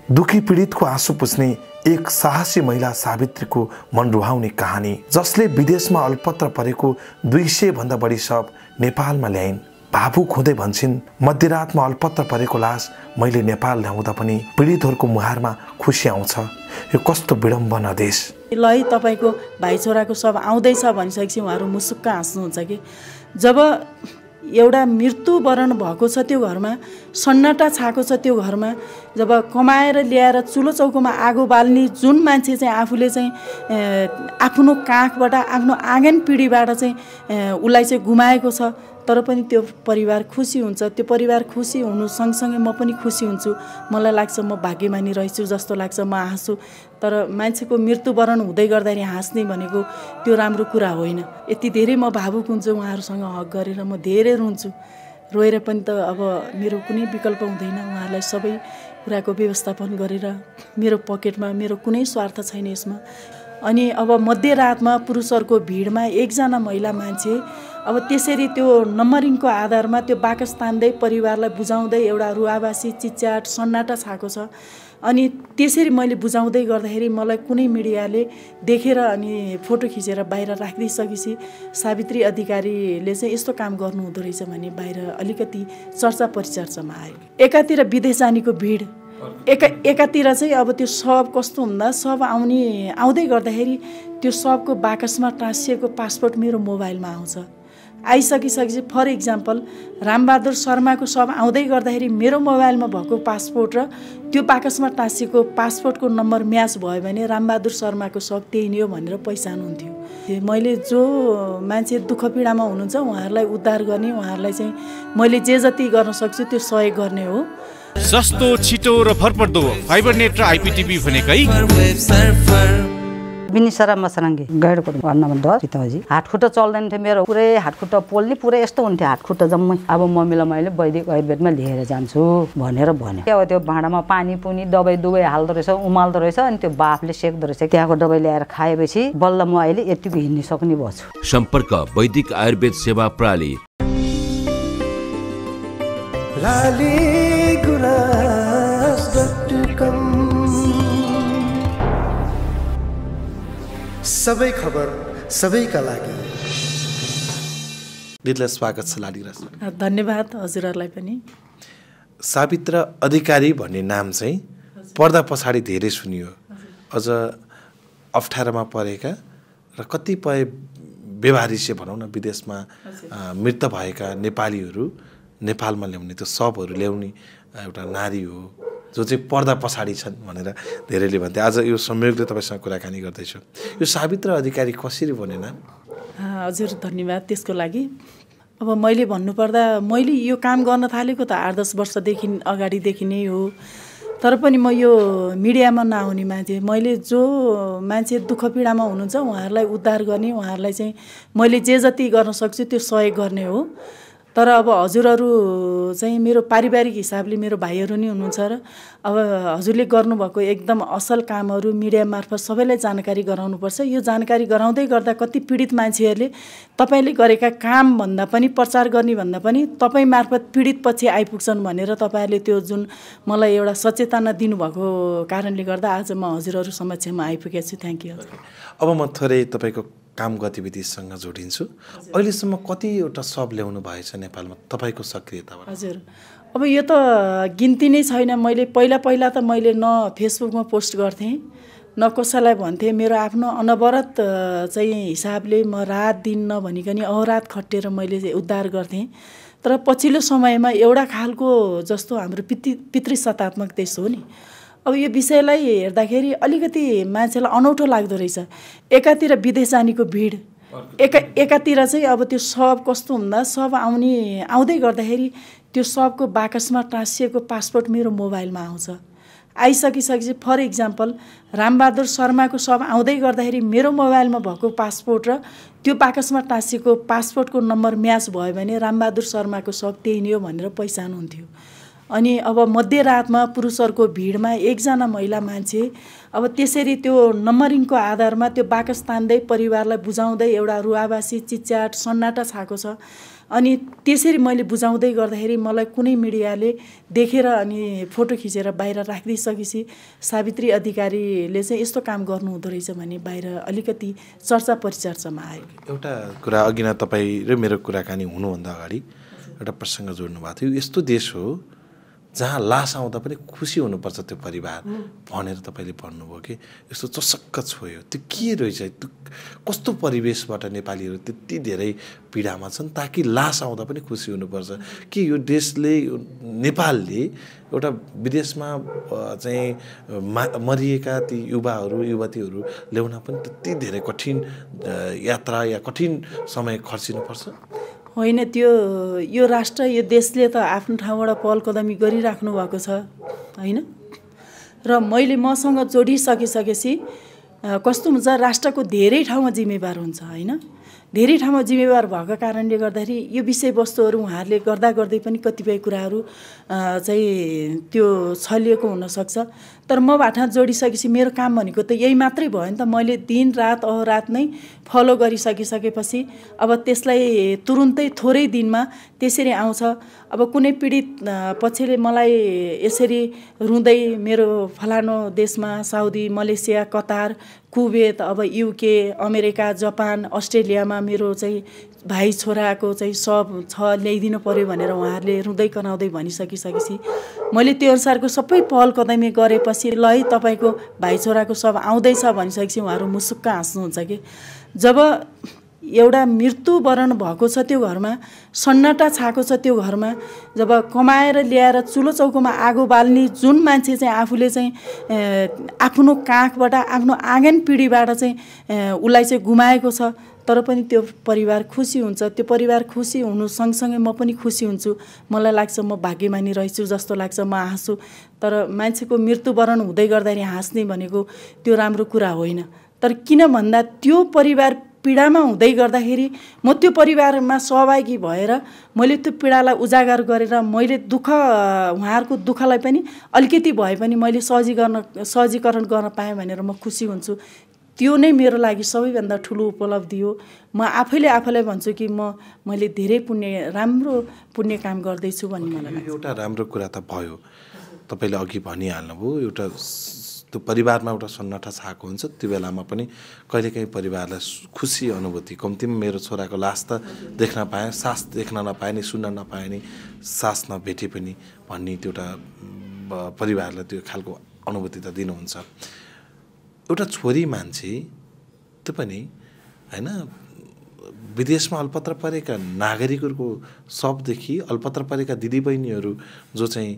दुखी पीडितको आँसु पुछ्ने एक साहसी महिला सावित्रीको मन रुहाउने कहानी, जसले विदेशमा अल्पत्र परेको 200 भन्दा बढी शव नेपालमा ल्याइन्। भावुक हुँदै भन्छन्, मध्यरातमा अल्पत्र परेको लास मैले नेपाल ल्याउँदा पनि पीडितहरूको मुहारमा खुसी आउँछ। यो कस्तो विडम्बना देश। ल है तपाईको भाइ छोराको शव आउँदैछ भनिसकेपछि उहाँहरू मुसुक्क हाँस्नुहुन्छ कि जब एउटा मृत्युवरण भएको छ त्यो घरमा, सन्नाटा छाएको छ त्यो घरमा, जब कमाएर ल्याएर चुलो चौकोमा आगो बाल्ने जुन मान्छे चाहिँ आफूले चाहिँ आफ्नो काखबाट आफ्नो आँगन पिँढीबाट चाहिँ उसलाई चाहिँ गुमाएको छ, तर पनि त्यो परिवार खुसी हुन्छ। त्यो परिवार खुसी हुनु सँगसँगै म पनि खुसी हुन्छु। मलाई लाग्छ म भाग्यमानी रहेछु जस्तो लाग्छ, म हाँस्छु। तर मान्छेको मृत्युवरण हुँदै गर्दाखेरि हाँस्ने भनेको त्यो राम्रो कुरा होइन। यति धेरै म भावुक हुन्छु उहाँहरूसँग हक गरेर, म धेरै रुन्छु। रोएर पनि त अब मेरो कुनै विकल्प हुँदैन। उहाँहरूलाई सबै कुराको व्यवस्थापन गरेर, मेरो पकेटमा मेरो कुनै स्वार्थ छैन यसमा। अनि अब मध्यरातमा पुरुषहरूको भिडमा एकजना महिला मान्छे अब त्यसरी त्यो नम्बरिङको आधारमा त्यो बाकस तान्दै परिवारलाई बुझाउँदै एउटा रुवाबासी चिच्चाट सन्नाटा छाएको छ। अनि त्यसरी मैले बुझाउँदै गर्दाखेरि मलाई कुनै मिडियाले देखेर अनि फोटो खिचेर बाहिर राखिदिइसकेपछि सावित्री अधिकारीले चाहिँ यस्तो काम गर्नुहुँदो रहेछ भने बाहिर अलिकति चर्चा परिचर्चामा आयो। एकातिर विदेश जानेको भिड, एकातिर चाहिँ अब त्यो शव कस्तो हुँदा शव आउँदै गर्दाखेरि त्यो शवको बाकसमा टाँसिएको पासपोर्ट मेरो मोबाइलमा आउँछ। आइसकिसकेपछि फर इक्जाम्पल रामबहादुर शर्माको शव आउँदै गर्दाखेरि मेरो मोबाइलमा भएको पासपोर्ट र त्यो बाकसमा टाँसिएको पासपोर्टको नम्बर म्याच भयो भने रामबहादुर शर्माको शव त्यही नै हो भनेर पहिचान हुन्थ्यो। मैले जो मान्छे दुःख पीडामा हुनुहुन्छ उहाँहरूलाई उद्धार गर्ने, उहाँहरूलाई चाहिँ मैले जे जति गर्न सक्छु त्यो सहयोग गर्ने हो। सस्तो, छिटो र भरपर्दो फाइबरनेट र आइपीटिभी भनेकै बिनिसरा मसरङ्गे गैडको घर नम्बर 10 पिताजी। हातखुट्टा चल्दैन थियो मेरो, पुरै हातखुट्टा पोल्ने पुरै यस्तो हुन्थ्यो हातखुट्टा जम्मै। अब मम्मीलाई मैले वैदिक आयुर्वेदमा लिएर जान्छु भनेर भन्यो। अब त्यो भाँडामा पानी पुनी दबाई दुबाई हाल्दो रहेछ, उमाल्दो रहेछ, अनि त्यो बाफले सेक्दो रहेछ। त्यहाँको दबाई ल्याएर खाएपछि बल्ल म अहिले यतिको हिँड्न सक्ने भएछु। सम्पर्क वैदिक आयुर्वेद सेवा प्रणाली। सबै खबर सबैका लागि। दिदीलाई स्वागत छ लालीराज। धन्यवाद हजुरहरूलाई पनि। सावित्र अधिकारी भन्ने नाम चाहिँ पर्दा पछाडि धेरै सुनियो। अझ अप्ठ्यारोमा परेका र कतिपय व्यवहारिसे भनौँ न विदेशमा मृत भएका नेपालीहरू नेपालमा ल्याउने, त्यो शवहरू ल्याउने एउटा नारी हो जो चाहिँ पर्दा पछाडि छन् भनेर धेरैले भन्थे। आज यो संयोगले तपाईँसँग कुराकानी गर्दैछु। यो सावित्र अधिकारी कसरी बने नाम? हजुर धन्यवाद त्यसको लागि। अब मैले भन्नुपर्दा मैले यो काम गर्न थालेको त 8-10 वर्षदेखि अगाडिदेखि नै हो। तर पनि म यो मिडियामा नआउने मान्छे, मैले जो मान्छे दुःख पीडामा हुनुहुन्छ उहाँहरूलाई उद्धार गर्ने, उहाँहरूलाई चाहिँ मैले जे जति गर्न सक्छु त्यो सहयोग गर्ने हो। तर अब हजुरहरू चाहिँ मेरो पारिवारिक हिसाबले मेरो भाइहरू नै हुनुहुन्छ र अब हजुरले गर्नुभएको एकदम असल कामहरू मिडिया मार्फत सबैलाई जानकारी गराउनुपर्छ। यो जानकारी गराउँदै गर्दा कति पीडित मान्छेहरूले तपाईँले गरेका कामभन्दा पनि प्रचार गर्ने भन्दा पनि तपाईँ मार्फत पीडित पछि आइपुग्छन् भनेर तपाईँहरूले त्यो जुन मलाई एउटा सचेतना दिनुभएको कारणले गर्दा आज म हजुरहरू समक्षमा आइपुगेको छु। Thank you. अब म थोरै तपाईँको काम गतिविधिसँग जोडिन्छु। अहिलेसम्म कतिवटा शव ल्याउनु भएछ नेपालमा तपाईँको सक्रियताबाट? हजुर अब यो त गिन्ती नै छैन। मैले पहिला त मैले न फेसबुकमा पोस्ट गर्थेँ न कसैलाई भन्थेँ। मेरो आफ्नो अनवरत चाहिँ हिसाबले म रात दिन नभनिकन अहोरात खटेर मैले उद्धार गर्थेँ। तर पछिल्लो समयमा एउटा खालको जस्तो हाम्रो पितृसत्तात्मक देश हो नि, अब यो विषयलाई हेर्दाखेरि अलिकति मान्छेलाई अनौठो लाग्दो रहेछ। एकातिर विदेश जानेको भिड, एकातिर चाहिँ अब त्यो शव कस्तो हुँदा शव आउँदै गर्दाखेरि त्यो शवको बाकसमा टाँसिएको पासपोर्ट मेरो मोबाइलमा आउँछ। आइसकिसकेपछि फर इक्जाम्पल रामबहादुर शर्माको शव आउँदै गर्दाखेरि मेरो मोबाइलमा भएको पासपोर्ट र त्यो बाकसमा टाँसिएको पासपोर्टको नम्बर म्याच भयो भने रामबहादुर शर्माको शव त्यही नै हो भनेर पहिचान हुन्थ्यो। अनि अब मध्यरातमा पुरुषहरूको भिडमा एकजना महिला मान्छे अब त्यसरी त्यो नम्बरिङको आधारमा त्यो बाकस तान्दै परिवारलाई बुझाउँदै एउटा रुवाबासी चिच्चाट सन्नाटा छाएको छ। अनि त्यसरी मैले बुझाउँदै गर्दाखेरि मलाई कुनै मिडियाले देखेर अनि फोटो खिचेर बाहिर राखिदिइसकेपछि सावित्री अधिकारीले चाहिँ यस्तो काम गर्नुहुँदो रहेछ भने बाहिर अलिकति चर्चा परिचर्चामा आयो। एउटा कुरा अघि नै तपाईँ र मेरो कुराकानी हुनुभन्दा अगाडि एउटा प्रसङ्ग जोड्नु भएको थियो। यस्तो देश हो जहाँ लास आउँदा पनि खुसी हुनुपर्छ त्यो परिवार भनेर तपाईँले भन्नुभयो कि यस्तो चसक्क छोयो। त्यो के रहेछ, त्यो कस्तो परिवेशबाट नेपालीहरू त्यति धेरै पीडामा छन् ताकि लास आउँदा पनि खुसी हुनुपर्छ कि यो देशले नेपालले एउटा विदेशमा चाहिँ मरिएका ती युवाहरू युवतीहरू ल्याउन पनि त्यति धेरै कठिन यात्रा या कठिन समय खर्चिनुपर्छ? होइन, त्यो यो राष्ट्र यो देशले त आफ्नो ठाउँबाट पहल कदमी गरिराख्नु भएको छ होइन। र मैले मसँग जोडिसकेपछि कस्तो हुन्छ, राष्ट्रको धेरै ठाउँमा जिम्मेवार हुन्छ होइन। धेरै ठाउँमा जिम्मेवार भएको कारणले गर्दाखेरि यो विषयवस्तुहरू उहाँहरूले गर्दा गर्दै पनि कतिपय कुराहरू चाहिँ त्यो छलिएको हुनसक्छ। तर म भाटमा जोडिसकेपछि मेरो काम भनेको त यही मात्रै भयो नि त। मैले दिन रात अहोरात नै फलो गरिसकेपछि अब त्यसलाई तुरुन्तै थोरै दिनमा त्यसरी आउँछ। अब कुनै पीडित पक्षले मलाई यसरी रुँदै मेरो फलानो देशमा साउदी, मलेसिया, कतार, कुवेत, अब युके, अमेरिका, जापान, अस्ट्रेलियामा मेरो चाहिँ भाइ छोराको चाहिँ सब छ ल्याइदिनु पर्यो भनेर उहाँहरूले रुँदै कनाउँदै भनिसकेपछि मैले त्यो अनुसारको सबै पहल कदमी गरेपछि ल है तपाईँको भाइ छोराको सब आउँदैछ भनिसकेपछि उहाँहरू मुसुक्क हाँस्नुहुन्छ कि जब एउटा मृत्युवरण भएको छ त्यो घरमा, सन्नाटा छाएको छ त्यो घरमा, जब कमाएर ल्याएर चुलो चौकोमा आगो बाल्ने जुन मान्छे चाहिँ आफूले चाहिँ आफ्नो काखबाट आफ्नो आँगन पिँढीबाट चाहिँ उसलाई चाहिँ गुमाएको छ तर पनि त्यो परिवार खुसी हुन्छ। त्यो परिवार खुसी हुनु सँगसँगै म पनि खुसी हुन्छु। मलाई लाग्छ म भाग्यमानी रहेछु जस्तो लाग्छ, म हाँस्छु। तर मान्छेको मृत्युवरण हुँदै गर्दाखेरि हाँस्ने भनेको त्यो राम्रो कुरा होइन। तर किन भन्दा त्यो परिवार पीडामा हुँदै गर्दाखेरि म त्यो परिवारमा सहभागी भएर मैले त्यो पीडालाई उजागर गरेर मैले उहाँहरूको दुःखलाई पनि अलिकति भए पनि मैले सहजीकरण गर्न पाएँ भनेर म खुसी हुन्छु। त्यो नै मेरो लागि सबैभन्दा ठुलो उपलब्धि हो। म आफैलाई भन्छु कि मैले धेरै राम्रो पुण्य काम गर्दैछु भन्ने मलाई लाग्छ। एउटा राम्रो कुरा त भयो, तपाईँले अघि भनिहाल्नुभयो। एउटा त्यो परिवारमा एउटा सन्नाटा छाएको हुन्छ, त्यो बेलामा पनि कहिलेकाहीँ परिवारलाई खुसी अनुभूति, कम्तीमा मेरो छोराको लास त देख्न पाएँ, सास देख्न नपाए नि, सुन्न नपाए नि, सास नभेटे पनि भन्ने त्यो एउटा परिवारलाई त्यो खालको अनुभूति त दिनुहुन्छ। एउटा छोरी मान्छे त्यो पनि होइन, विदेशमा अल्पत्र परेका नागरिकहरूको सबदेखि अल्पत्र परेका दिदीबहिनीहरू जो चाहिँ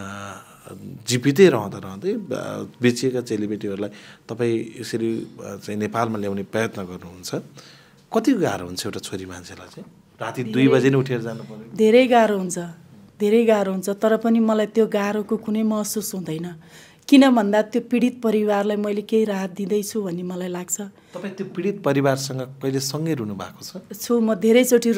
जीवितै रहँदै बेचिएका चेलीबेटीहरूलाई तपाईँ यसरी चाहिँ नेपालमा ल्याउने प्रयत्न गर्नुहुन्छ। कति गाह्रो हुन्छ एउटा छोरी मान्छेलाई चाहिँ? राति 2 बजे नै उठेर जानु पर्यो? धेरै गाह्रो हुन्छ। तर पनि मलाई त्यो गाह्रोको कुनै महसुस हुँदैन। किन भन्दा त्यो पीडित परिवारलाई मैले केही राहत दिँदैछु भन्ने मलाई लाग्छ। तपाईँ त्यो पीडित परिवारसँग कहिले सँगै रुनु भएको छ? म धेरैचोटि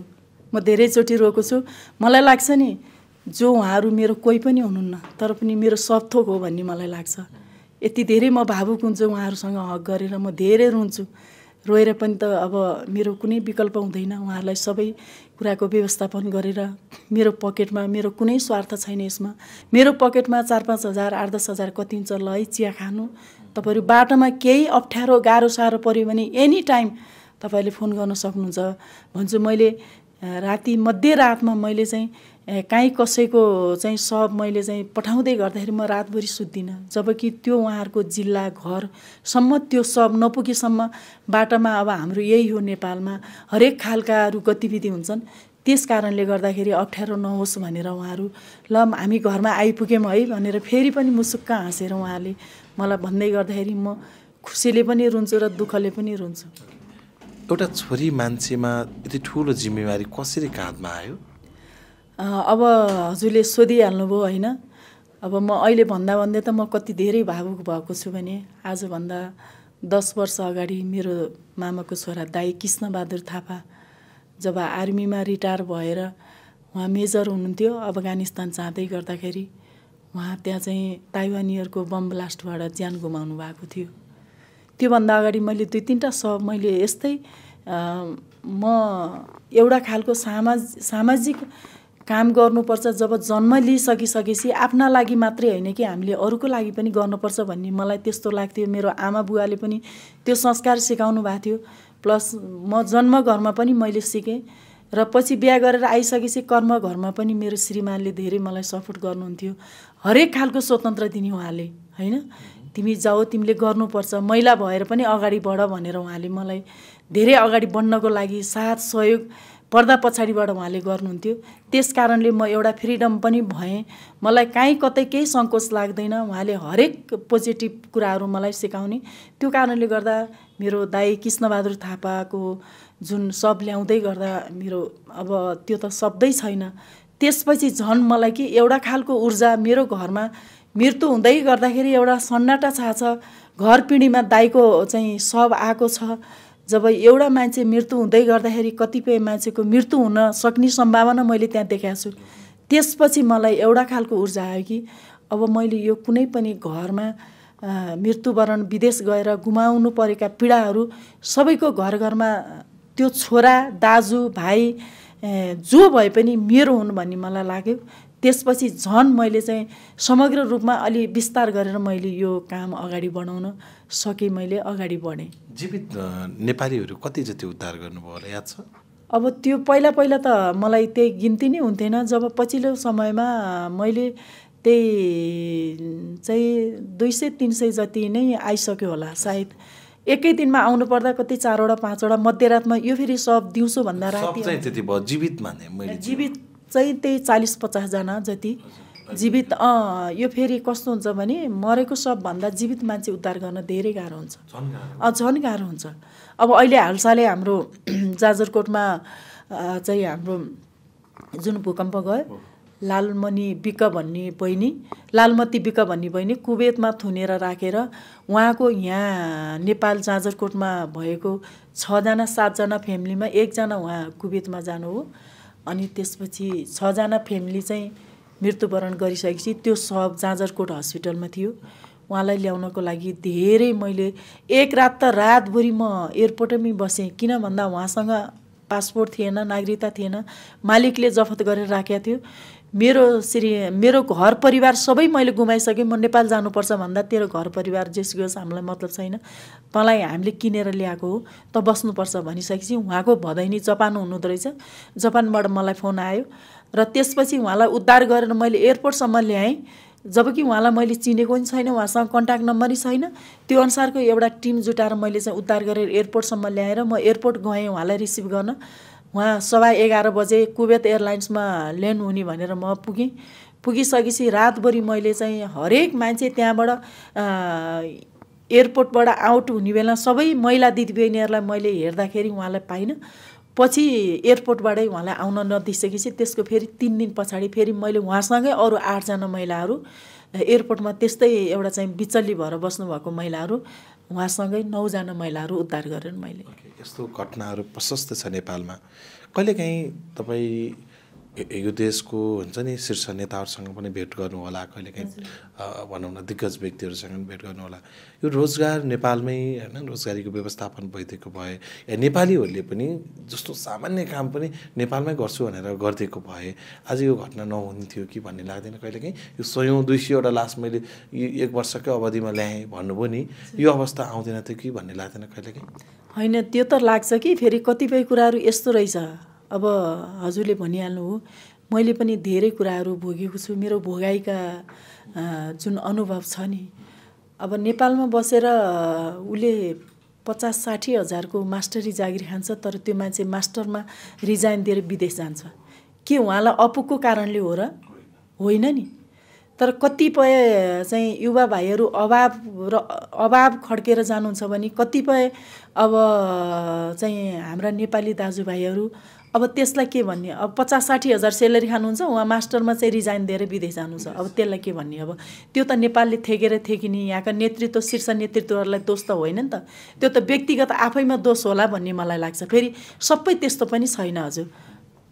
रोएको छु। मलाई लाग्छ नि जो उहाँहरू मेरो कोही पनि हुनुहुन्न तर पनि मेरो सबथोक हो भन्ने मलाई लाग्छ। यति धेरै म भावुक हुन्छु उहाँहरूसँग हक गरेर, म धेरै रुन्छु। रोएर पनि त अब मेरो कुनै विकल्प हुँदैन। उहाँहरूलाई सबै कुराको व्यवस्थापन गरेर मेरो पकेटमा मेरो कुनै स्वार्थ छैन यसमा। मेरो पकेटमा 4-5 हजार 8-10 हजार कति हुन्छ, ल है चिया खानु। तपाईँहरू बाटोमा केही अप्ठ्यारो गाह्रो साह्रो पऱ्यो भने एनी टाइम तपाईँले फोन गर्न सक्नुहुन्छ भन्छु। मैले राति मध्यरातमा मैले चाहिँ काहीँ कसैको चाहिँ सब मैले चाहिँ पठाउँदै गर्दाखेरि म रातभरि सुत्दिनँ, जबकि त्यो उहाँहरूको जिल्ला घरसम्म त्यो सब नपुगेसम्म बाटोमा अब हाम्रो यही हो नेपालमा हरेक खालकाहरू गतिविधि हुन्छन्। त्यस कारणले गर्दाखेरि अप्ठ्यारो नहोस् भनेर उहाँहरू ल हामी घरमा आइपुग्यौँ है भनेर फेरि पनि मुसुक्क हाँसेर उहाँले मलाई भन्दै गर्दाखेरि म खुसीले पनि रुन्छु र दुःखले पनि रुन्छु। एउटा छोरी मान्छेमा यति ठुलो जिम्मेवारी कसरी काँधमा आयो? अब हजुरले सोधिहाल्नुभयो होइन। अब म अहिले भन्दै त म कति धेरै भावुक भएको छु भने आजभन्दा 10 वर्ष अगाडि मेरो मामाको छोरा दाइ कृष्णबहादुर थापा जब आर्मीमा रिटायर भएर उहाँ मेजर हुनुहुन्थ्यो अफगानिस्तान जाँदै गर्दाखेरि उहाँ त्यहाँ चाहिँ ताइवानीहरूको बम ब्लास्टबाट ज्यान गुमाउनु भएको थियो। त्योभन्दा अगाडि मैले 2-3टा सब मैले यस्तै म एउटा खालको सामाजिक काम गर्नुपर्छ। जब जन्म लिइसकेपछि आफ्ना लागि मात्रै होइन कि हामीले अरूको लागि पनि गर्नुपर्छ भन्ने मलाई त्यस्तो लाग्थ्यो। मेरो आमा बुवाले पनि त्यो संस्कार सिकाउनु भएको थियो। प्लस म जन्म घरमा पनि मैले सिकेँ र पछि बिहा गरेर आइसकेपछि कर्म घरमा पनि मेरो श्रीमानले धेरै मलाई सपोर्ट गर्नुहुन्थ्यो। हरेक खालको स्वतन्त्र दिने उहाँले, होइन तिमी जाऊ, तिमीले गर्नुपर्छ, महिला भएर पनि अगाडि बढ भनेर उहाँले मलाई धेरै अगाडि बढ्नको लागि साथ सहयोग पर्दा पछाडिबाट उहाँले गर्नुहुन्थ्यो। त्यस कारणले म एउटा फ्रिडम पनि भएँ। मलाई काहीँ कतै केही सङ्कोच लाग्दैन। उहाँले हरेक पोजिटिभ कुराहरू मलाई सिकाउने। त्यो कारणले गर्दा मेरो दाइ कृष्णबहादुर थापाको जुन सब ल्याउँदै गर्दा मेरो अब त्यो त शब्दै छैन। त्यसपछि झन् मलाई कि एउटा खालको ऊर्जा मेरो घरमा मृत्यु हुँदै गर्दाखेरि एउटा सन्नाटा छाछ। घर पिँढीमा दाइको चाहिँ सब आएको छ। जब एउटा मान्छे मृत्यु हुँदै गर्दाखेरि कतिपय मान्छेको मृत्यु हुन सक्ने सम्भावना मैले त्यहाँ देखाएको छु। त्यसपछि मलाई एउटा खालको ऊर्जा आयो कि अब मैले यो कुनै पनि घरमा मृत्युवरण विदेश गएर गुमाउनु परेका पीडाहरू सबैको घर घरमा त्यो छोरा दाजु भाइ जो भए पनि मेरो हुन् भन्ने मलाई लाग्यो। त्यसपछि झन् मैले चाहिँ समग्र रूपमा अलि विस्तार गरेर मैले यो काम अगाडि बढाउन सकेँ। मैले अगाडि बढेँ। जीवित नेपालीहरू कति जति उद्धार गर्नुभयो होला याद छ? अब त्यो पहिला त मलाई त्यही गिन्ती नै हुन्थेन। जब पछिल्लो समयमा मैले त्यही चाहिँ 200-300 जति नै आइसक्यो होला सायद। एकै दिनमा आउनु पर्दा कति 4वटा 5वटा मध्यरातमा यो फेरि सब दिउँसोभन्दा राति त्यति भयो। जीवित माने मैले जीवित चाहिँ त्यही 40-50 जना जति जीवित। यो फेरि कस्तो हुन्छ भने मरेको सबभन्दा जीवित मान्छे उद्धार गर्न धेरै गाह्रो हुन्छ, झन् गाह्रो हुन्छ। अब अहिले हालसालै हाम्रो जाजरकोटमा चाहिँ हाम्रो जुन भूकम्प गयो, लालमती बिक भन्ने बहिनी कुवेतमा थुनेर राखेर उहाँको यहाँ नेपाल जाजरकोटमा भएको 6-7 जना फ्यामिलीमा 1 जना उहाँ कुवेतमा जानु हो। अनि त्यसपछि 6 जना फ्यामिली चाहिँ मृत्युवरण गरिसकेपछि त्यो सब जाजरकोट हस्पिटलमा थियो। उहाँलाई ल्याउनको लागि धेरै मैले एक रात त रातभरि म एयरपोर्टमै बसेँ। किन भन्दा उहाँसँग पासपोर्ट थिएन, नागरिकता थिएन, मालिकले जफत गरेर राखेको थियो। मेरो घर परिवार सबै मैले गुमाइसकेँ। म नेपाल जानुपर्छ भन्दा तेरो घर परिवार जेसुकै होस् हामीलाई मतलब छैन, तँलाई हामीले किनेर ल्याएको हो, त बस्नुपर्छ भनिसकेपछि उहाँको भदैनी जापान हुनुहुँदो रहेछ। जापानबाट मलाई फोन आयो र त्यसपछि उहाँलाई उद्धार गरेर मैले एयरपोर्टसम्म ल्याएँ। जबकि उहाँलाई मैले चिनेको पनि छैन, उहाँसँग कन्ट्याक्ट नम्बरै छैन। त्यो अनुसारको एउटा टिम जुटाएर मैले चाहिँ उद्धार गरेर एयरपोर्टसम्म ल्याएर म एयरपोर्ट गएँ उहाँलाई रिसिभ गर्न। उहाँ 11:15 बजे कुवेत एयरलाइन्समा ल्यान्ड हुने भनेर म पुगेँ। पुगिसकेपछि रातभरि मैले चाहिँ हरेक मान्छे त्यहाँबाट एयरपोर्टबाट आउट हुने बेला सबै महिला दिदीबहिनीहरूलाई मैले हेर्दाखेरि उहाँलाई पाइनँ। पछि एयरपोर्टबाटै उहाँलाई आउन नदिइसकेपछि त्यसको फेरि 3 दिन पछाडि फेरि मैले उहाँसँगै अरू 8 जना महिलाहरू एयरपोर्टमा त्यस्तै एउटा चाहिँ बिचल्ली भएर बस्नुभएको महिलाहरू उहाँसँगै 9 जना महिलाहरू उद्धार गरेर मैले। यस्तो घटनाहरू प्रशस्त छ नेपालमा। कहिलेकाहीँ तपाईँ यो देशको हुन्छ नि शीर्ष नेताहरूसँग पनि भेट गर्नु होला, कहिलेकाहीँ भनौँ न दिग्गज व्यक्तिहरूसँग पनि भेट गर्नु होला। यो रोजगार नेपालमै होइन रोजगारीको व्यवस्थापन भइदिएको भए या नेपालीहरूले पनि जस्तो सामान्य काम पनि नेपालमै गर्छु भनेर गरिदिएको भए आज यो घटना नहुने थियो कि भन्ने लाग्दैन कहिलेकाहीँ? यो 100-200वटा लास मैले 1 वर्षकै अवधिमा ल्याएँ भन्नुभयो नि, यो अवस्था आउँदैन थियो कि भन्ने लाग्दैन कहिलेकाहीँ? होइन, त्यो त लाग्छ कि फेरि कतिपय कुराहरू यस्तो रहेछ। अब हजुरले भनिहाल्नु हो, मैले पनि धेरै कुराहरू भोगेको छु। मेरो भोगाइका जुन अनुभव छ नि, अब नेपालमा बसेर उसले 50-60 हजारको मास्टरी जागिर खान्छ, तर त्यो मान्छे मास्टरमा रिजाइन दिएर विदेश जान्छ। के उहाँलाई अपुगको कारणले हो र? होइन नि। तर कतिपय चाहिँ युवा भाइहरू अभाव खड्केर जानुहुन्छ भने कतिपय अब चाहिँ हाम्रा नेपाली दाजुभाइहरू अब त्यसलाई के भन्ने? अब 50-60 हजार सेलेरी खानुहुन्छ, उहाँ मास्टरमा चाहिँ रिजाइन दिएर विदेश जानुहुन्छ। अब त्यसलाई के भन्ने? अब त्यो त नेपालले थेकिने यहाँका नेतृत्व शीर्ष नेतृत्वहरूलाई दोष त होइन नि त, त्यो त व्यक्तिगत आफैमा दोष होला भन्ने मलाई लाग्छ। फेरि सबै त्यस्तो पनि छैन हजुर।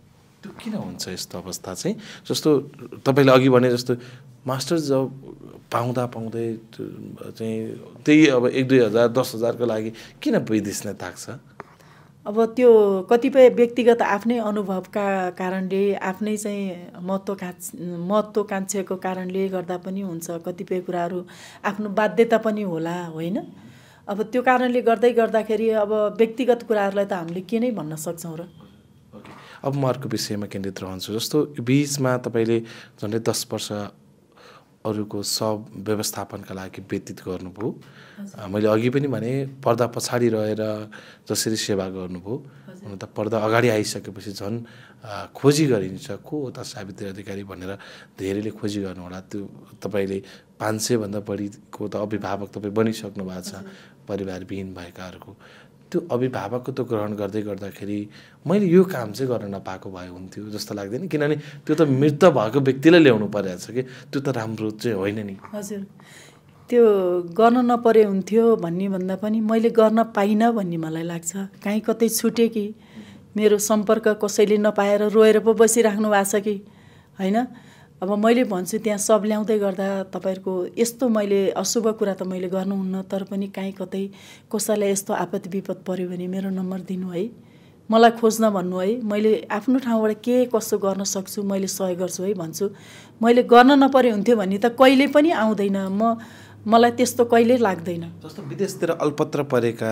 त्यो किन हुन्छ यस्तो अवस्था चाहिँ? जस्तो तपाईँले अघि भने जस्तो मास्टर जब पाउँदै चाहिँ त्यही अब 1-2 हजार 10 हजारको लागि किन विदेश नै ताक्छ? अब त्यो कतिपय व्यक्तिगत आफ्नै अनुभवका कारणले आफ्नै चाहिँ महत्त्वकांक्षाको कारणले गर्दा पनि हुन्छ। कतिपय कुराहरू आफ्नो बाध्यता पनि होला, होइन? अब त्यो कारणले गर्दाखेरि अब व्यक्तिगत कुराहरूलाई त हामीले के नै भन्न सक्छौँ र? अब म अर्को विषयमा केन्द्रित रहन्छु। जस्तो बिचमा तपाईँले झन्डै 10 वर्ष अरूको सब व्यवस्थापनका लागि व्यतीत गर्नुभयो। मैले अघि पनि भने पर्दा पछाडि रहेर जसरी सेवा गर्नुभयो, हुन त पर्दा अगाडि आइसकेपछि झन् खोजी गरिन्छ को हो त सावित्री अधिकारी भनेर धेरैले खोजी गर्नु होला। त्यो तपाईँले 500 भन्दा बढीको त अभिभावक तपाईँ बनिसक्नु भएको छ परिवारविहीन भएकाहरूको। त्यो अभिभावकत्व ग्रहण गर्दाखेरि मैले यो काम चाहिँ गर्न नपाएको भए हुन्थ्यो जस्तो लाग्दैन? किनभने त्यो त मृत भएको व्यक्तिलाई ल्याउनु परेको छ कि त्यो त राम्रो चाहिँ होइन नि। हजुर, त्यो गर्न नपरे हुन्थ्यो भन्ने भन्दा पनि मैले गर्न पाइनँ भन्ने मलाई लाग्छ। काहीँ कतै छुटेँ कि मेरो सम्पर्क कसैले नपाएर रोएर पो बसिराख्नु भएको छ कि होइन? अब मैले भन्छु त्यहाँ सब ल्याउँदै गर्दा तपाईँहरूको यस्तो मैले अशुभ कुरा त मैले गर्नुहुन्न, तर पनि काहीँ कतै कसैलाई यस्तो आपत्ति विपद पऱ्यो भने मेरो नम्बर दिनु है, मलाई खोज्न भन्नु है, मैले आफ्नो ठाउँबाट के कसो गर्न सक्छु मैले सहयोग गर्छु है भन्छु। मैले गर्न नपरे हुन्थ्यो भने त कहिले पनि आउँदैन, मलाई त्यस्तो कहिल्यै लाग्दैन। जस्तो विदेशतिर अल्पत्र परेका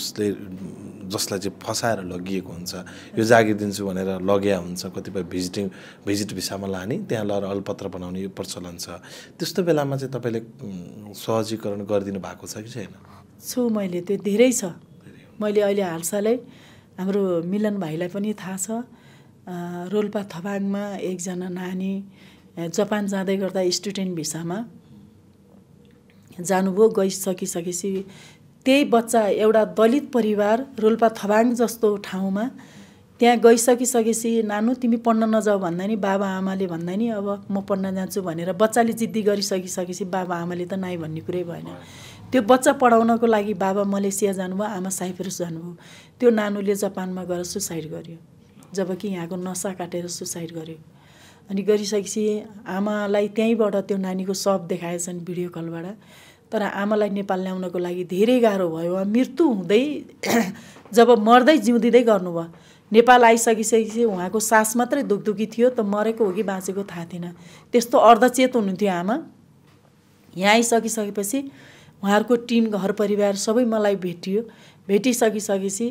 जसलाई चाहिँ फसाएर लगिएको हुन्छ, यो जागिर दिन्छु भनेर लग्या हुन्छ, कतिपय भिजिट भिसामा लाने त्यहाँ लगेर अल्पत्र बनाउने यो प्रचलन छ। त्यस्तो बेलामा चाहिँ तपाईँले सहजीकरण गरिदिनु भएको छ कि छैन? छु, मैले त्यो धेरै छ। मैले अहिले हालसालै हाम्रो मिलन भाइलाई पनि थाहा छ, रोल्पा थबाङमा एकजना नानी जापान जाँदै गर्दा स्टुडेन्ट भिसामा जानुभयो। गइसकेपछि त्यही बच्चा एउटा दलित परिवार रोल्पा थबाङ जस्तो ठाउँमा त्यहाँ गइसकेपछि नानु तिमी पढ्न नजाऊ भन्दा नि बाबा आमाले भन्दा नि अब म पढ्न जान्छु भनेर बच्चाले जिद्दी गरिसकेपछि बाबा आमाले त नाइ भन्ने कुरै भएन। त्यो बच्चा पढाउनको लागि बाबा मलेसिया जानुभयो, आमा साइप्रस जानुभयो। त्यो नानुले जापानमा गएर सुसाइड गर्यो, जबकि यहाँको नसा काटेर सुसाइड गर्यो। अनि गरिसकेपछि आमालाई त्यहीँबाट त्यो नानीको शव देखाएछन् भिडियो कलबाट। तर आमालाई नेपाल ल्याउनको लागि धेरै गाह्रो भयो। मृत्यु हुँदै जब मर्दै जिउँदिँदै गर्नुभयो, नेपाल आइसकिसकेपछि उहाँको सास मात्रै दुखदुखी थियो, त मरेको हो कि बाँचेको थाहा थिएन। त्यस्तो अर्धचेत हुनुहुन्थ्यो आमा। यहाँ आइसकिसकेपछि उहाँहरूको टिम घर परिवार सबै मलाई भेटिसकेपछि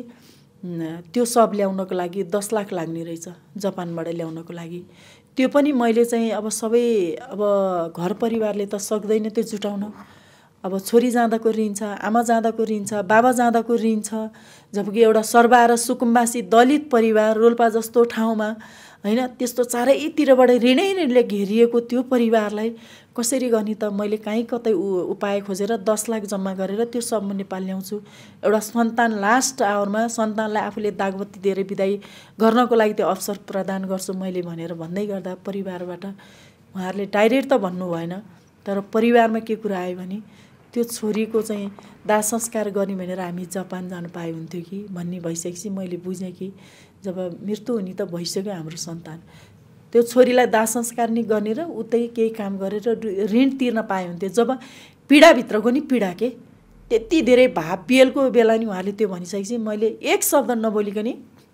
त्यो सब ल्याउनको लागि 10 लाख लाग्ने रहेछ जापानबाट ल्याउनको लागि। त्यो पनि मैले चाहिँ अब सबै अब घर परिवारले त सक्दैन त्यो जुटाउन। अब छोरी जाँदाको ऋण छ, आमा जाँदाको ऋण छ, बाबा जाँदाको ऋण छ, जबकि एउटा सर्वा र सुकुम्बासी दलित परिवार रोल्पा जस्तो ठाउँमा होइन, त्यस्तो चारैतिरबाट ऋणैले घेरिएको त्यो परिवारलाई कसरी गर्ने त? मैले काहीँ कतै उपाय खोजेर 10 लाख जम्मा गरेर त्यो सब म नेपाल ल्याउँछु। एउटा सन्तान लास्ट आवरमा सन्तानलाई आफूले दागबत्ती दिएर बिदाई गर्नको लागि त्यो अवसर प्रदान गर्छु मैले भनेर भन्दै गर्दा परिवारबाट उहाँहरूले डाइरेक्ट त भन्नु भएन, तर परिवारमा के कुरा आयो भने त्यो छोरीको चाहिँ दाह संस्कार गर्ने भनेर हामी जापान जानु पाए हुन्थ्यो कि भन्ने भइसकेपछि मैले बुझेँ कि जब मृत्यु हुने त भइसक्यो हाम्रो सन्तान, त्यो छोरीलाई दाह संस्कार नि गर्ने र उतै केही काम गरेर ऋण तिर्न पाए हुन्थ्यो। जब पीडाभित्रको नि पीडा के त्यति धेरै भाव पिएलको बेला नि उहाँले त्यो भनिसकेपछि मैले एक शब्द नबोलिकन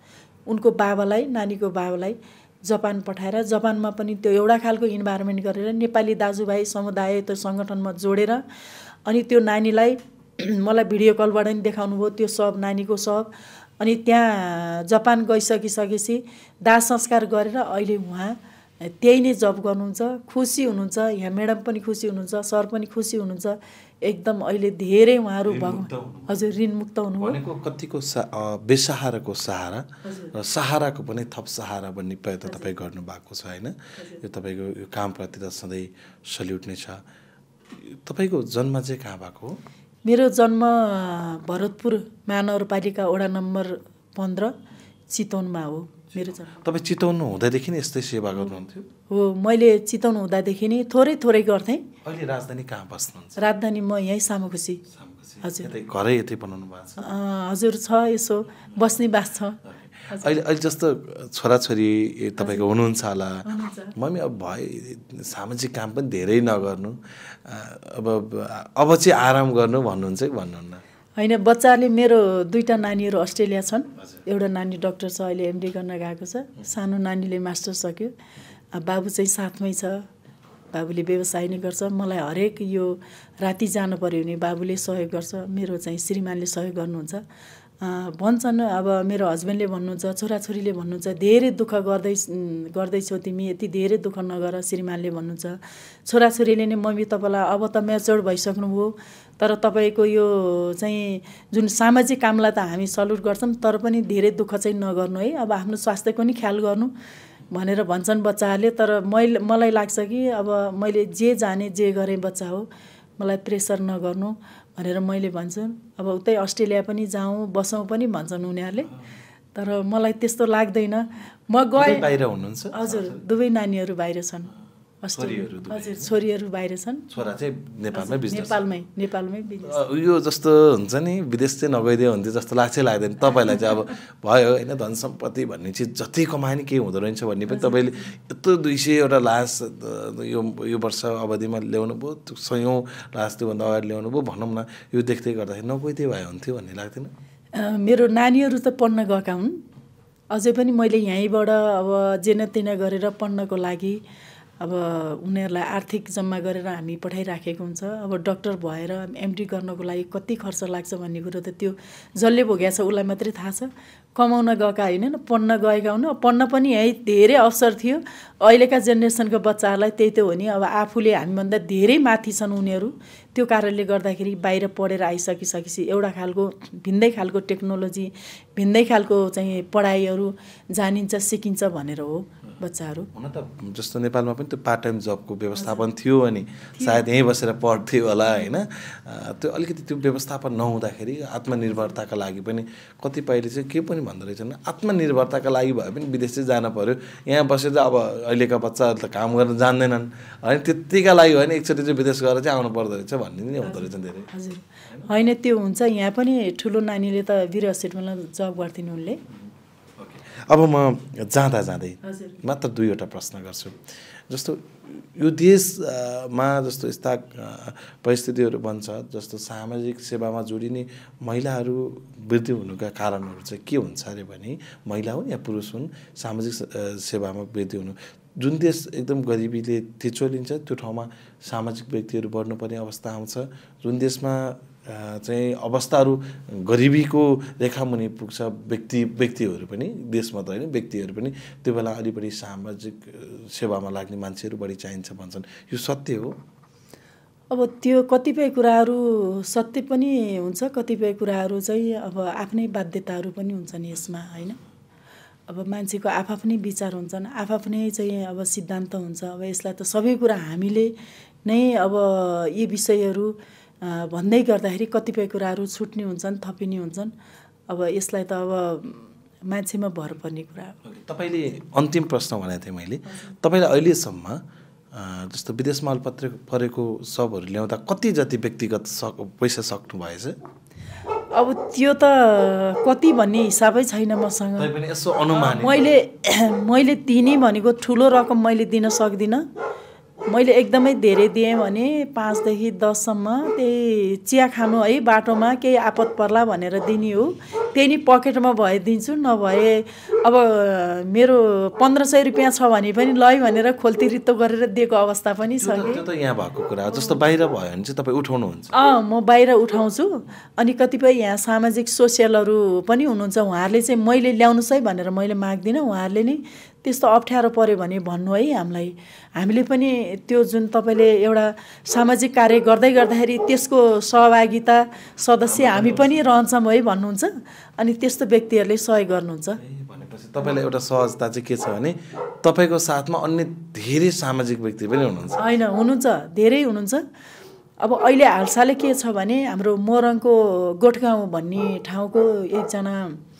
उनको बाबालाई, नानीको बाबालाई जापान पठाएर जापानमा पनि त्यो एउटा खालको इन्भाइरोमेन्ट गरेर नेपाली दाजुभाइ समुदाय त्यो सङ्गठनमा जोडेर अनि त्यो नानीलाई मलाई भिडियो कलबाट नि देखाउनु भयो त्यो सब नानीको सब। अनि त्यहाँ जापान गइसकेपछि दाह संस्कार गरेर अहिले उहाँ त्यही नै जब गर्नुहुन्छ, खुसी हुनुहुन्छ। यहाँ म्याडम पनि खुसी हुनुहुन्छ, सर पनि खुसी हुनुहुन्छ। एकदम अहिले धेरै उहाँहरू हजुर ऋणमुक्त हुनुभयो। भनेको कतिको बेसहाराको सहारा र सहाराको पनि थप सहारा बन्ने प्रयत्न तपाईँ गर्नुभएको छ होइन? यो तपाईँको यो कामप्रति त सधैँ सल्युट नै छ। तपाईँको जन्म चाहिँ कहाँ भएको हो? मेरो जन्म भरतपुर महानगरपालिका वडा नम्बर 15 चितवनमा हो मेरो जन्म। तपाईँ चितवन हुँदादेखि नै यस्तै सेवा गर्नुहुन्थ्यो? हो, मैले चितवन हुँदादेखि नै थोरै गर्थेँ। अहिले राजधानी कहाँ बस्नुहुन्छ? राजधानी म यहीँ सामुखुसी। हजुर, घरै यतै बनाउनु भएको छ? हजुर छ, यसो बस्ने बास छ। अहिले जस्तो छोराछोरी तपाईँको हुनुहुन्छ होला, मम्मी अब भयो सामाजिक काम पनि धेरै नगर्नु, अब चाहिँ आराम गर्नु भन्नुहुन्छ कि भन्नुहुन्न? होइन, बच्चाले मेरो 2टा नानीहरू अस्ट्रेलिया छन्। एउटा नानी डक्टर छ, अहिले MD गर्न गएको छ। सानो नानीले मास्टर सक्यो। बाबु चाहिँ साथमै छ, बाबुले व्यवसाय नै गर्छ। मलाई हरेक यो राति जानु पर्यो भने बाबुले सहयोग गर्छ, मेरो चाहिँ श्रीमानले सहयोग गर्नुहुन्छ। भन्छन् अब मेरो हस्बेन्डले भन्नुहुन्छ, छोराछोरीले भन्नुहुन्छ, धेरै दुःख गर्दैछौ तिमी, यति धेरै दुःख नगर। श्रीमानले भन्नुहुन्छ, छोराछोरीले नै मम्मी तपाईँलाई अब त म्याच्योर्ड भइसक्नुभयो, तर तपाईँको यो चाहिँ जुन सामाजिक कामलाई त हामी सल्युट गर्छौँ, तर पनि धेरै दुःख चाहिँ नगर्नु है, अब आफ्नो स्वास्थ्यको नि ख्याल गर्नु भनेर भन्छन् बच्चाहरूले। तर मलाई लाग्छ कि अब मैले जे जाने जे गरेँ बच्चा हो, मलाई प्रेसर नगर्नु भनेर मैले भन्छु। अब उतै अस्ट्रेलिया पनि जाउँ बसौँ पनि भन्छन् उनीहरूले, तर मलाई त्यस्तो लाग्दैन। म गएँ। बाहिर हुनुहुन्छ? हजुर, दुवै नानीहरू बाहिर छन्। हजुर, छोरीहरू बाहिर छन्, छोरा चाहिँ नेपालमै बिजनेस। नेपालमै बिजनेस। यो जस्तो हुन्छ नि, विदेश चाहिँ नगइदियो हुन्थ्यो जस्तो लाग्छै लाग्दैन तपाईँलाई चाहिँ? अब भयो होइन, धन सम्पत्ति भन्ने चिज जति कमाए नि केही हुँदो रहेछ भन्ने पनि तपाईँले यत्रो 200वटा लास यो वर्ष अवधिमा ल्याउनु भयो, 100औँ लास त्योभन्दा अगाडि ल्याउनु भयो भनौँ न। यो देख्दै गर्दाखेरि नगइदिए भए हुन्थ्यो भन्ने लाग्दैन? मेरो नानीहरू त पढ्न गएका हुन्, अझै पनि मैले यहीँबाट अब जेन तेन गरेर पढ्नको लागि अब उनीहरूलाई आर्थिक जम्मा गरेर हामी पठाइराखेको हुन्छ। अब डक्टर भएर MD गर्नको लागि कति खर्च लाग्छ भन्ने कुरो त त्यो जसले भोगेको छ उसलाई मात्रै थाहा छ। कमाउन गएका होइन, पढ्न गएका हुन्। पढ्न पनि यही धेरै अवसर थियो। अहिलेका जेनेरेसनको बच्चाहरूलाई त्यही त हो नि, अब आफूले हामीभन्दा धेरै माथि छन् उनीहरू। त्यो कारणले गर्दाखेरि बाहिर पढेर आइसकिसकेपछि एउटा खालको भिन्दै खालको टेक्नोलोजी, भिन्दै खालको चाहिँ पढाइहरू जानिन्छ सिकिन्छ भनेर हो बच्चाहरू। हुन त जस्तो नेपालमा पनि त्यो पार्ट टाइम जबको व्यवस्थापन थियो अनि सायद यहीँ बसेर पढ्थ्यो होला होइन। त्यो अलिकति त्यो व्यवस्थापन नहुँदाखेरि आत्मनिर्भरताका लागि पनि कतिपयले चाहिँ के पनि भन्दो रहेछन्, आत्मनिर्भरताका लागि भए पनि विदेश चाहिँ जानु पऱ्यो, यहाँ बसेर अब अहिलेका बच्चाहरू त काम गर्न जान्दैनन् होइन, त्यत्तिका लागि होइन एकचोटि चाहिँ विदेश गएर चाहिँ आउनु पर्दो रहेछ भन्ने नि हुँदो रहेछ धेरै। हजुर, होइन त्यो हुन्छ। यहाँ पनि ठुलो नानीले त वीर हस्पिटलमा जब गर्थिन् उनले। अब म जाँदै मात्र 2वटा प्रश्न गर्छु। जस्तो यो देशमा जस्तो यस्ता परिस्थितिहरू बन्छ, जस्तो सामाजिक सेवामा जोडिने महिलाहरू वृद्धि हुनुका कारणहरू चाहिँ के हुन्छ अरे भने, महिला हुन् या पुरुष हुन्, सामाजिक सेवामा वृद्धि हुनु। जुन देश एकदम गरिबीले थिचोलिन्छ त्यो ठाउँमा सामाजिक व्यक्तिहरू बढ्नुपर्ने अवस्था आउँछ। जुन देशमा चाहिँ अवस्थाहरू गरिबीको रेखामुनि पुग्छ, व्यक्तिहरू पनि, देश मात्र होइन व्यक्तिहरू पनि, त्यो बेला अलि बढी सामाजिक सेवामा लाग्ने मान्छेहरू बढी चाहिन्छ भन्छन्। यो सत्य हो? अब त्यो कतिपय कुराहरू सत्य पनि हुन्छ, कतिपय कुराहरू चाहिँ अब आफ्नै बाध्यताहरू पनि हुन्छन् यसमा होइन। अब मान्छेको आफ्नै विचार हुन्छन्, आफ्नै चाहिँ अब सिद्धान्त हुन्छ। अब यसलाई त सबै कुरा हामीले नै अब यी विषयहरू भन्दै गर्दाखेरि कतिपय कुराहरू छुट्ने हुन्छन्, थपिने हुन्छन्। अब यसलाई त अब मान्छेमा भर पर्ने कुरा हो। तपाईँले अन्तिम प्रश्न भनेको थिएँ मैले, तपाईँले अहिलेसम्म जस्तो विदेशमा अलपत्र परेको सबहरू ल्याउँदा कति जति व्यक्तिगत पैसा सक्नु भएछ? अब त्यो त कति भन्ने हिसाबै छैन मसँग। यसो अनुमान मैले दिने भनेको ठुलो रकम मैले दिन सक्दिनँ। मैले एकदमै धेरै दिएँ भने 5 देखि 10 सम्म त्यही चिया खानु है बाटोमा केही आपत पर्ला भनेर दिने हो। त्यही नि पकेटमा भए दिन्छु, नभए अब मेरो 1500 रुपियाँ छ भने पनि लै भनेर खोल्ती रित्तो गरेर दिएको अवस्था पनि छ कि। त्यो त यहाँ भएको कुरा हो। जस्तो बाहिर भयो भने चाहिँ तपाईँ उठाउनुहुन्छ? म बाहिर उठाउँछु। अनि कतिपय यहाँ सामाजिक सोसियलहरू पनि हुनुहुन्छ, उहाँहरूले चाहिँ मैले ल्याउनुहोस् है भनेर मैले माग्दिनँ। उहाँहरूले नै त्यस्तो अप्ठ्यारो पर्यो भने भन्नु है हामीलाई। हामीले पनि त्यो जुन तपाईँले एउटा सामाजिक कार्य गर्दै गर्दाखेरि त्यसको सहभागिता सदस्य हामी पनि रहन्छौँ है भन्नुहुन्छ। अनि त्यस्तो व्यक्तिहरूले सहयोग गर्नुहुन्छ। भनेपछि तपाईँलाई एउटा सहजता चाहिँ के छ भने तपाईँको साथमा अन्य धेरै सामाजिक व्यक्ति पनि हुनुहुन्छ? होइन, हुनुहुन्छ, धेरै हुनुहुन्छ। अब अहिले हालसालै के छ भने हाम्रो मोरङको गोठगाउँ भन्ने ठाउँको एकजना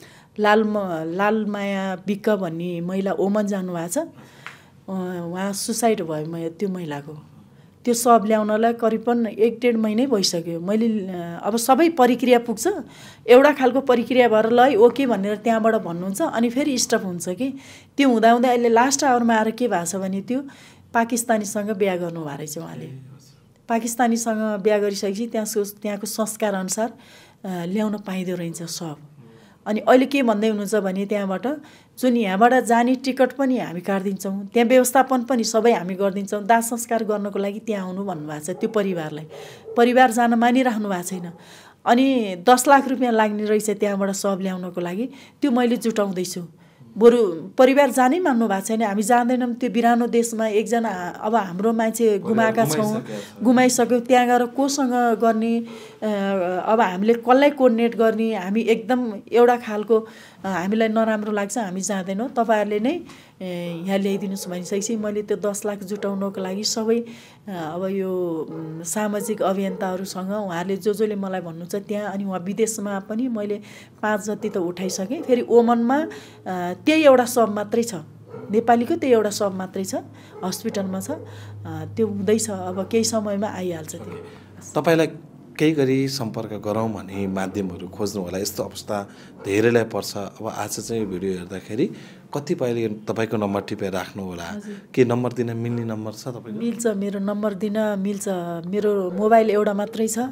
लालमाया विक्क भन्ने महिला ओमन जानुभएको छ। उहाँ सुसाइड भयो त्यो महिलाको। त्यो सब ल्याउनलाई करिबन 1.5 महिनै भइसक्यो। मैले अब सबै प्रक्रिया पुग्छ, एउटा खालको प्रक्रिया भएर ल ओके भनेर त्यहाँबाट भन्नुहुन्छ, अनि फेरि स्टप हुन्छ कि। त्यो हुँदाहुँदै अहिले लास्ट आवरमा आएर के भएको छ भने त्यो पाकिस्तानीसँग बिहा गर्नुभएको रहेछ उहाँले। पाकिस्तानीसँग बिहा गरिसकेपछि त्यहाँको संस्कार अनुसार ल्याउन पाइँदो रहेछ सब। अनि अहिले के भन्दै हुनुहुन्छ भने त्यहाँबाट जुन यहाँबाट जाने टिकट पनि हामी काटिदिन्छौँ, त्यहाँ व्यवस्थापन पनि सबै हामी गरिदिन्छौँ, दाह संस्कार गर्नको लागि त्यहाँ आउनु भन्नुभएको छ। त्यो परिवार जान मानिराख्नु भएको छैन। अनि 10 लाख रुपियाँ लाग्ने रहेछ त्यहाँबाट सब ल्याउनको लागि, त्यो मैले जुटाउँदैछु। बरु परिवार जानै मान्नु भएको छैन, हामी जाँदैनौँ। त्यो बिरानो देशमा एकजना अब हाम्रो मान्छे गुमाएका छौँ, गुमाइसक्यो, त्यहाँ गएर कोसँग गर्ने, अब हामीले कसलाई कोर्डिनेट गर्ने, हामी एकदम एउटा खालको हामीलाई नराम्रो लाग्छ, हामी जाँदैनौँ, तपाईँहरूले नै यहाँ ल्याइदिनुहोस् भनिसकेपछि मैले त्यो 10 लाख जुटाउनको लागि सबै अब यो सामाजिक अभियन्ताहरूसँग उहाँहरूले जसले मलाई भन्नुहुन्छ त्यहाँ, अनि उहाँ विदेशमा पनि मैले 5 जति त उठाइसकेँ। फेरि ओमनमा त्यही एउटा सब मात्रै छ, नेपालीको त्यही एउटा सब मात्रै छ, हस्पिटलमा छ, त्यो हुँदैछ। अब केही समयमा आइहाल्छ त्यो। तपाईँलाई केही गरी सम्पर्क गरौँ भने माध्यमहरू खोज्नु होला, यस्तो अवस्था धेरैलाई पर्छ। अब आज चाहिँ भिडियो हेर्दाखेरि कतिपयले तपाईँको नम्बर टिपेर राख्नु होला, के नम्बर दिन मिल्ने नम्बर छ तपाईँको? मिल्छ, मेरो नम्बर दिन मिल्छ। मेरो मोबाइल एउटा मात्रै छ,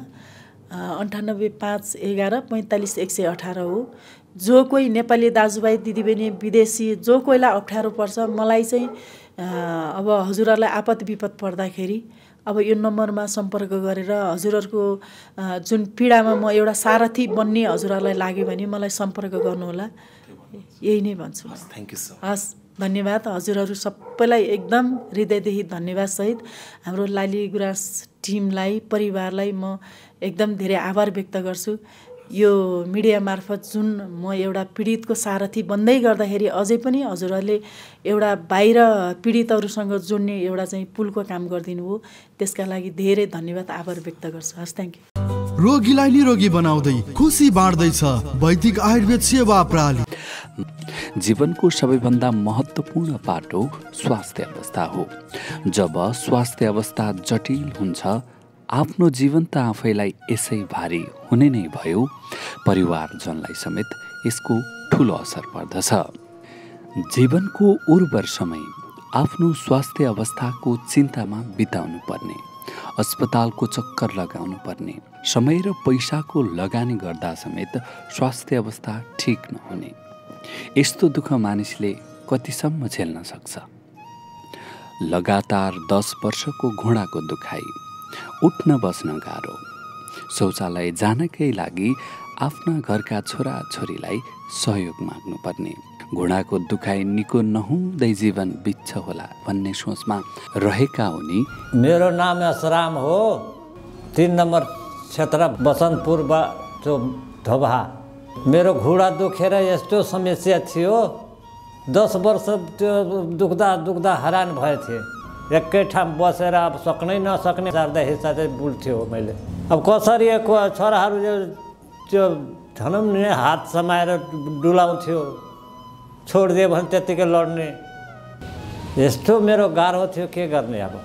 98 5 11 45 118 हो। जो कोही नेपाली दाजुभाइ दिदीबहिनी विदेशी जो कोहीलाई अप्ठ्यारो पर्छ, मलाई चाहिँ अब हजुरहरूलाई आपत विपद पर्दाखेरि अब यो नम्बरमा सम्पर्क गरेर हजुरहरूको जुन पीडामा म एउटा सारथी बन्ने हजुरहरूलाई लाग्यो भने मलाई सम्पर्क गर्नुहोला, यही नै भन्छु। Thank you so much. हस्, धन्यवाद हजुरहरू सबैलाई, एकदम हृदयदेखि धन्यवाद सहित हाम्रो लाली गुराँस टिमलाई, परिवारलाई म एकदम धेरै आभार व्यक्त गर्छु। यो मिडिया मार्फत जुन म एउटा पीडितको सारथी बन्दै गर्दाखेरि अझै पनि हजुरहरूले एउटा बाहिर पीडितहरूसँग जोड्ने एउटा चाहिँ पुलको काम गरिदिनु हो, त्यसका लागि धेरै धन्यवाद, आभार व्यक्त गर्छु। हस्, थ्याङ्क यू। रोगीलाई निरोगी बनाउँदै खुसी बाँड्दैछ वैदिक आयुर्वेद सेवा प्रणाली। जीवनको सबैभन्दा महत्त्वपूर्ण पाटो स्वास्थ्य अवस्था हो। जब स्वास्थ्य अवस्था जटिल हुन्छ, आफ्नो जीवन त आफैलाई यसै भारी हुने नै भयो, परिवारजनलाई समेत यसको ठुलो असर पर्दछ। जीवनको उर्वर समय आफ्नो स्वास्थ्य अवस्थाको चिन्तामा बिताउनु पर्ने, अस्पतालको चक्कर लगाउनु पर्ने, समय र पैसाको लगानी गर्दा समेत स्वास्थ्य अवस्था ठिक नहुने, यस्तो दुःख मानिसले कतिसम्म झेल्न सक्छ? लगातार 10 वर्षको घुँडाको दुखाइ, उठ्न बस्न गाह्रो, शौचालय जानकै लागि आफ्ना घरका छोराछोरीलाई सहयोग माग्नुपर्ने, घुँडाको दुखाइ निको नहुँदै जीवन बित्छ होला भन्ने सोचमा रहेका उनी। मेरो नाम असराम हो, 3 नम्बर क्षेत्र बसन्तपुर धोबा। मेरो घुँडा दुखेर यस्तो समस्या थियो, 10 वर्ष त्यो दुख्दा हैरान भए थिएँ। एकै ठाउँ बसेर अब सक्नै नसक्ने जाँदा हिस्सा चाहिँ बुल्थ्यो मैले। अब कसरी छोराहरू त्यो भनौँ नि हात समाएर डुलाउँथ्यो, छोडिदियो भने त्यत्तिकै लड्ने, यस्तो मेरो गाह्रो थियो, के गर्ने। अब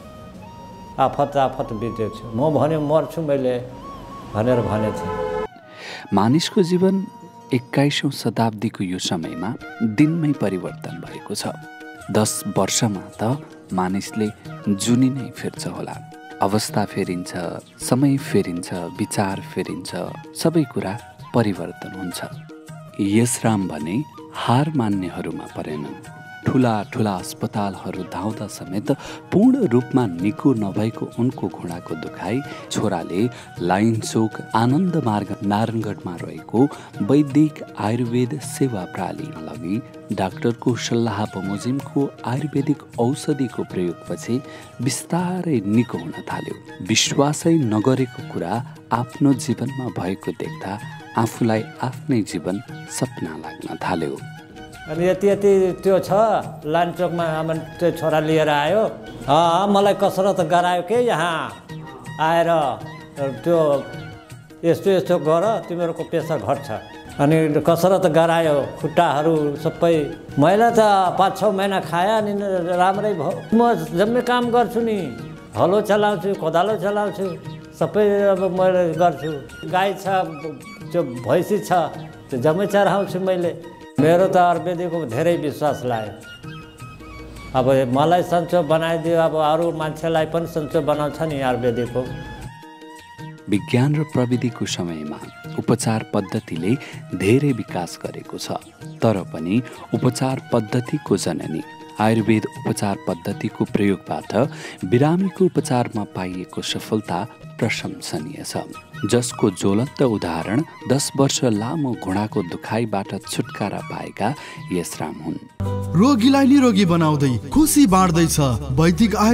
आफत बित्यो थियो। म भन्यो मर्छु मैले भनेर भनेको थिएँ। मानिसको जीवन 21औं शताब्दीको यो समयमा दिनमै परिवर्तन भएको छ। 10 वर्षमा त मानिसले जुनी नै फिर्छ होला। अवस्था फेरिन्छ, समय फेरिन्छ, विचार फेरिन्छ, सबै कुरा परिवर्तन हुन्छ। यसराम भने हार मान्नेहरूमा परेनन्। ठुला अस्पतालहरू धाउँदा समेत पूर्ण रूपमा निको नभएको उनको घुँडाको दुखाइ छोराले लाइन चोक आनन्द मार्ग नारायणगढमा रहेको वैदिक आयुर्वेद सेवा प्रणालीमा लगी डाक्टरको सल्लाह बमोजिमको आयुर्वेदिक औषधिको प्रयोगपछि बिस्तारै निको हुन थाल्यो। विश्वासै नगरेको कुरा आफ्नो जीवनमा भएको देख्दा आफूलाई आफ्नै जीवन सपना लाग्न थाल्यो। अनि यति त्यो छ लाइन चोकमा त्यो छोरा लिएर आयो, मलाई कसरत गरायो के यहाँ आएर, त्यो यस्तो गर तिमीहरूको प्रेसर घट्छ। अनि कसरत गरायो, खुट्टाहरू सबै। मैले त 5-6 महिना खाएँ, अनि राम्रै भयो। म जम्मै काम गर्छु नि, हलो चलाउँछु, कोदालो चलाउँछु, सबै अब मैले गर्छु। गाई छ, त्यो भैँसी छ, त्यो जम्मै चराउँछु मैले। मेरो त आयुर्वेदिकको धेरै विश्वास लाग्यो। अब मलाई सन्चो बनाइदियो, अब अरू मान्छेलाई पनि सन्चो बनाउँछ नि आयुर्वेदिकको। विज्ञान र प्रविधिको समयमा उपचार पद्धतिले धेरै विकास गरेको छ, तर पनि उपचार पद्धतिको जननी आयुर्वेद उपचार पद्धतिको प्रयोगबाट बिरामीको उपचारमा पाइएको सफलता प्रशंसनीय छ, जसको ज्वलन्त उदाहरण 10 वर्ष लामो घुँडाको दुखाइबाट छुटकारा पाएका यशराम हुन्। रोगीलाई निरोगी बनाउँदै खुसी बाँड्दैछ वैदिक